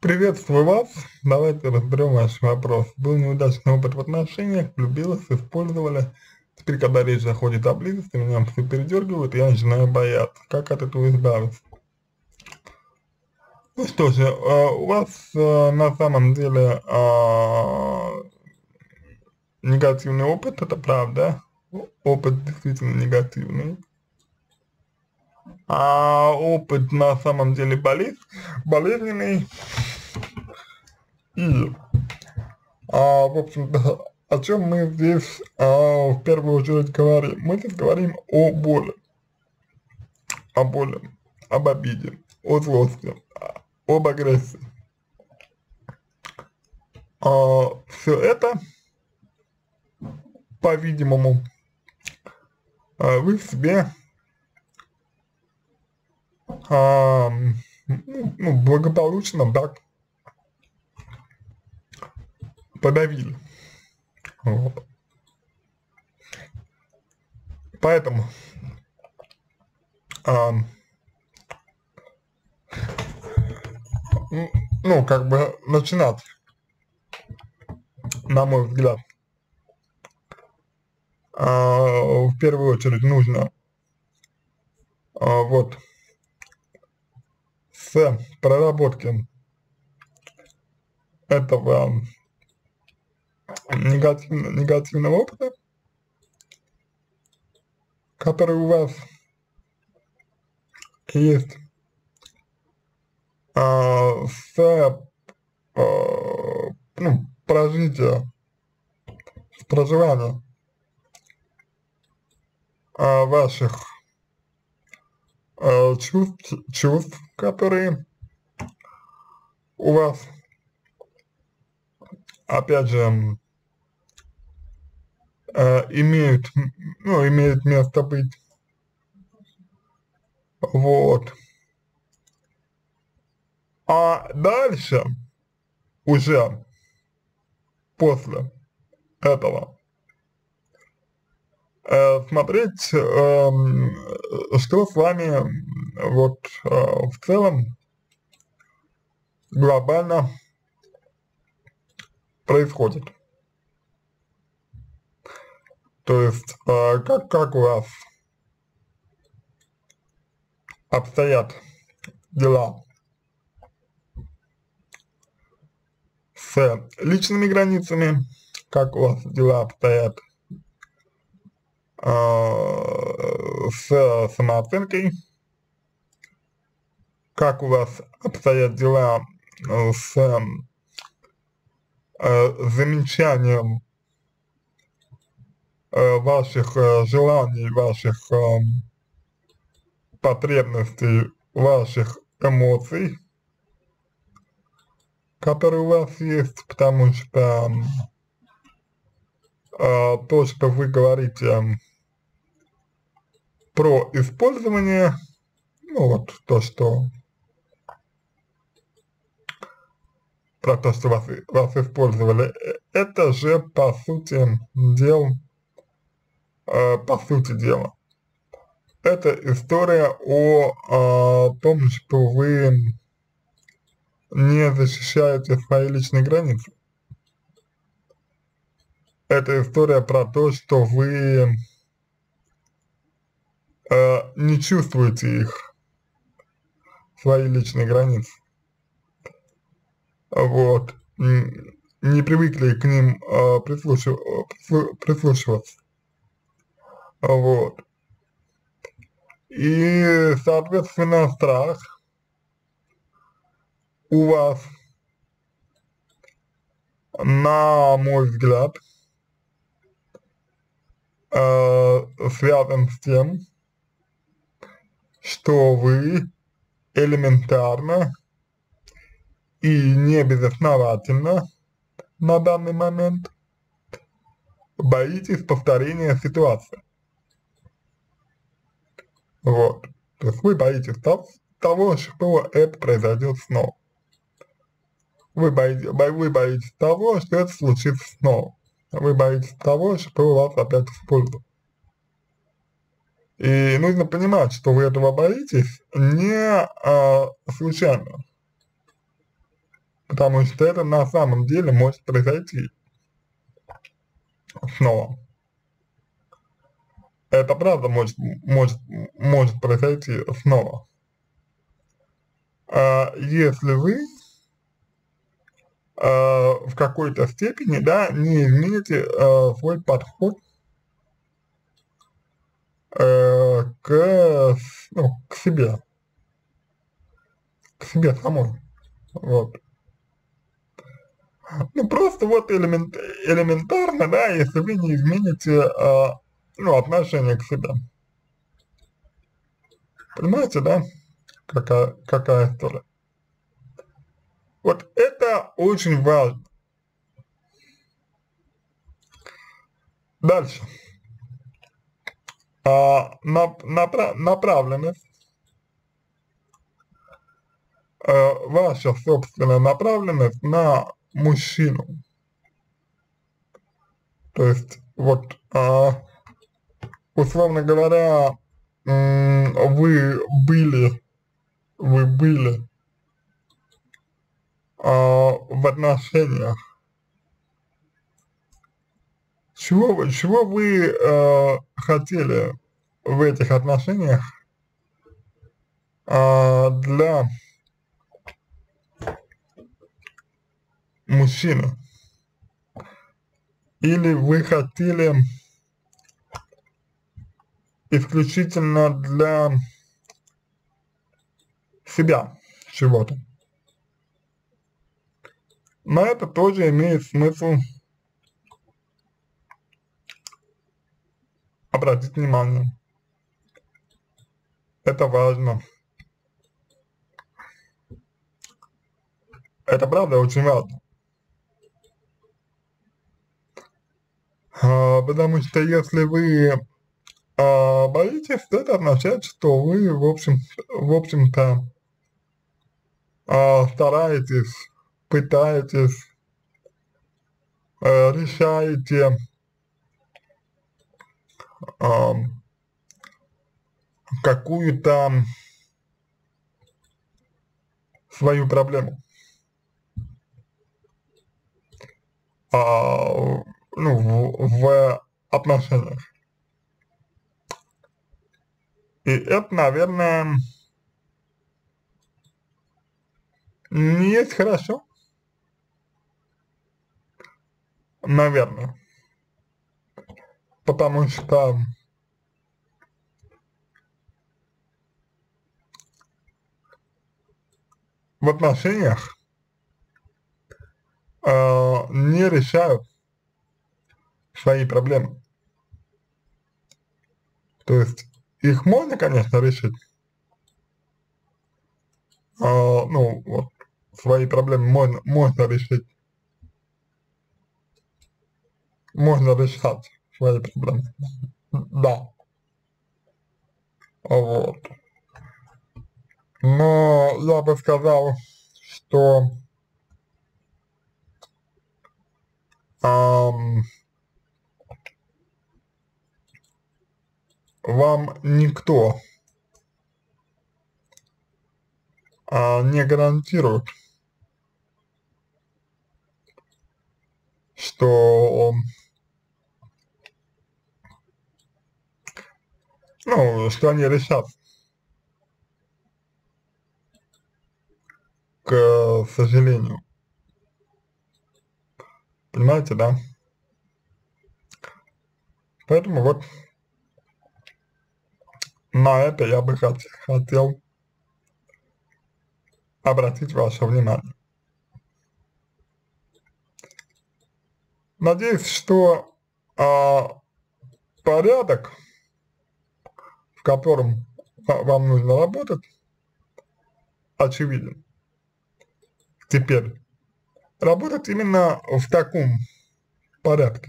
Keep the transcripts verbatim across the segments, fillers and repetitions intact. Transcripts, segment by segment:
Приветствую вас. Давайте разберем ваш вопрос. Был неудачный опыт в отношениях, влюбилась, использовали. Теперь, когда речь заходит о близости, меня все передергивает, и я начинаю бояться. Как от этого избавиться? Ну что же, а, у вас а, на самом деле а, негативный опыт, это правда. О- Опыт действительно негативный. А опыт на самом деле болез, болезненный. И А, в общем-то, о чем мы здесь а, в первую очередь говорим? Мы здесь говорим о боли, о боли, об обиде, о злости, а, об агрессии. А, все это, по-видимому, а, вы в себе а, ну, ну, благополучно так подавили. Вот. Поэтому, а, м, ну, как бы начинать, на мой взгляд, а, в первую очередь нужно а, вот с проработки этого негативного, негативного опыта, который у вас есть, а, с а, ну, прожития, с проживания а, ваших а, чувств, чувств, которые у вас, опять же, а, имеют, ну, имеют место быть. Вот. А дальше уже после этого э, смотреть, эм, что с вами вот э, в целом глобально происходит. То есть э, как, как у вас обстоят дела с личными границами, как у вас дела обстоят э, с самооценкой, как у вас обстоят дела э, с э, замечанием э, ваших э, желаний, ваших э, потребностей, ваших эмоций, которые у вас есть, потому что э, то, что вы говорите про использование, ну вот то, что про то, что вас, вас использовали, э, это же по сути дел, э, по сути дела, это история о, э, том, что вы не защищаете свои личные границы. Это история про то, что вы э, не чувствуете их, свои личные границы. Вот. М, Не привыкли к ним э, прислушив- э, прислу- прислушиваться. Вот. И, соответственно, страх у вас, на мой взгляд, э, связан с тем, что вы элементарно и не безосновательно на данный момент боитесь повторения ситуации. Вот. То есть вы боитесь того, того, что это произойдет снова. Вы боитесь, вы боитесь того, что это случится снова. Вы боитесь того, что вас опять используют. И нужно понимать, что вы этого боитесь не а, случайно. потому что это на самом деле может произойти снова. Это правда может, может, может произойти снова. А, если вы а, в какой-то степени, да, не измените а, свой подход а, к, ну, к себе, к себе самой, вот. Ну, просто вот элемент, элементарно, да, если вы не измените, а, ну, отношение к себе. Понимаете, да, какая, какая история? Вот это очень важно. Дальше. А, нап, напра, направленность, а, ваша собственная направленность на мужчину. То есть, вот, а, условно говоря, вы были, вы были а, в отношениях. Чего вы, чего вы э, хотели в этих отношениях э, для мужчины? Или вы хотели исключительно для себя чего-то? На это тоже имеет смысл обратить внимание. Это важно. Это правда очень важно. А, потому что если вы а, боитесь, то это означает, что вы, в общем, в общем-то, а, стараетесь, пытаетесь, а, решаете а, какую-то свою проблему. А, ну, в, в отношениях. И это, наверное, не есть хорошо, наверное, потому что в отношениях э, не решают свои проблемы. То есть их можно, конечно, решить, э, ну, вот, свои проблемы можно, можно решить, можно решать свои проблемы, да, вот. Но я бы сказал, что ам, вам никто а, не гарантирует, что, ну, что они решат, к сожалению. Понимаете, да? Поэтому вот на это я бы хот хотел обратить ваше внимание. Надеюсь, что а, порядок, в котором вам нужно работать, очевиден. Теперь, работать именно в таком порядке.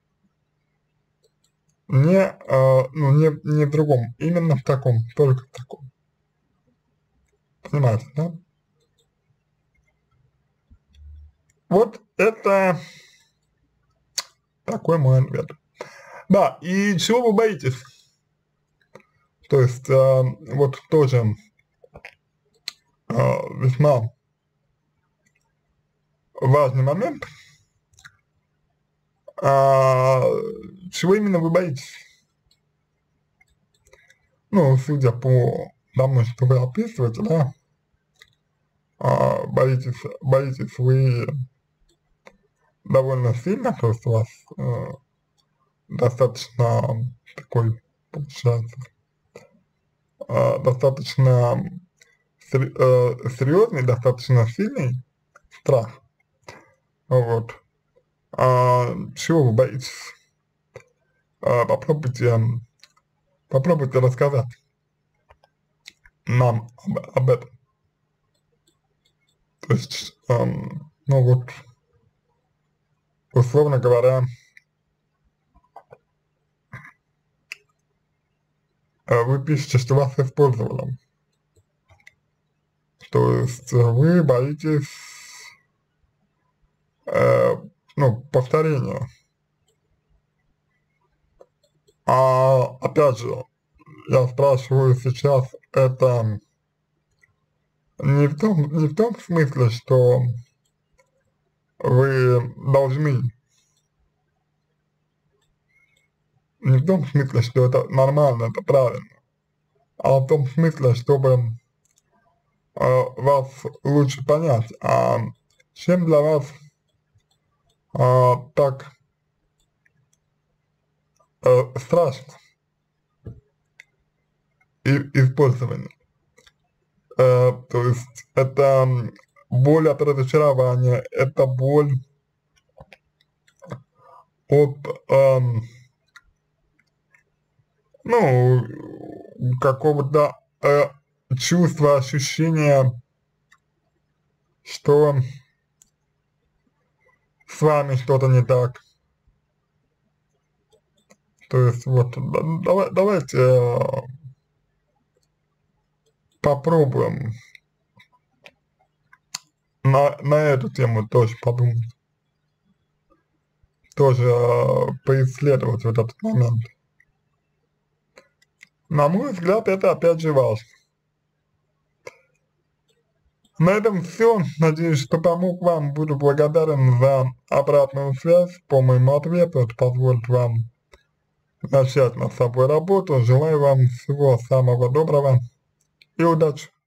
Не, а, ну, не, не в другом, именно в таком, только в таком. Понимаете, да? Вот это такой мой ответ. Да, и чего вы боитесь? То есть, э, вот тоже э, весьма важный момент, а, чего именно вы боитесь? Ну, судя по тому, что вы описываете, да, а, боитесь, боитесь вы довольно сильно, то есть у вас э, достаточно такой, получается, э, достаточно сер, э, серьезный, достаточно сильный страх, вот. А, чего вы боитесь? А, попробуйте, попробуйте рассказать нам об, об этом. То есть, эм, ну вот, условно говоря, э, вы пишете, что вас использовали. То есть вы боитесь, э, ну, повторения. А опять же, я спрашиваю сейчас это не в том, не в том смысле, что вы должны, не в том смысле, что это нормально, это правильно, а в том смысле, чтобы э, вас лучше понять, а чем для вас э, так э, страшно и использование. Э, то есть это боль от разочарования, это боль от, эм, ну, какого-то э, чувства, ощущения, что с вами что-то не так. То есть вот, давай, давайте э, попробуем на, на эту тему тоже подумать, тоже э, поисследовать вот этот момент. На мой взгляд, это опять же важно. На этом все. Надеюсь, что помог вам. Буду благодарен за обратную связь по моему ответу. Это позволит вам начать над собой работу. Желаю вам всего самого доброго и удачи.